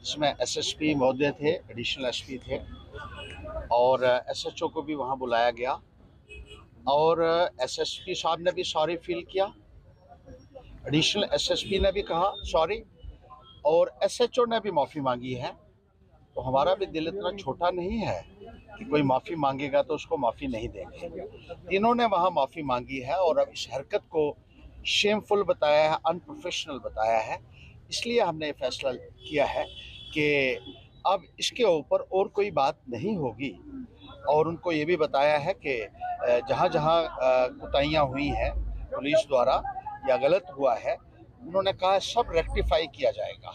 इसमें एसएसपी महोदय थे, एडिशनल एसपी थे और एसएचओ को भी वहाँ बुलाया गया और एसएसपी साहब ने भी सॉरी फील किया, एडिशनल एसएसपी ने भी कहा सॉरी और एसएचओ ने भी माफ़ी मांगी है। तो हमारा भी दिल इतना छोटा नहीं है कि कोई माफ़ी मांगेगा तो उसको माफ़ी नहीं देंगे। तीनों ने वहाँ माफ़ी मांगी है और अब इस हरकत को शेमफुल बताया है, अनप्रोफेशनल बताया है। इसलिए हमने ये फैसला किया है कि अब इसके ऊपर और कोई बात नहीं होगी और उनको ये भी बताया है कि जहाँ जहाँ कोताहियाँ हुई हैं पुलिस द्वारा या गलत हुआ है, उन्होंने कहा सब रेक्टिफाई किया जाएगा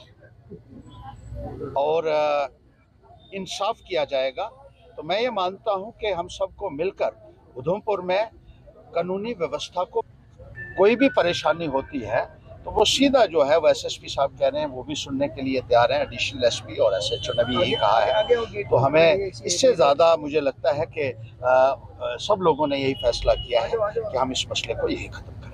और इंसाफ किया जाएगा। तो मैं ये मानता हूँ कि हम सबको मिलकर उधमपुर में कानूनी व्यवस्था को कोई भी परेशानी होती है तो वो सीधा जो है वो एसएसपी साहब कह रहे हैं वो भी सुनने के लिए तैयार हैं, एडिशनल एसपी और एसएचओ ने भी यही कहा है। तो हमें इससे ज़्यादा मुझे लगता है कि सब लोगों ने यही फैसला किया है कि हम इस मसले को यही खत्म करें।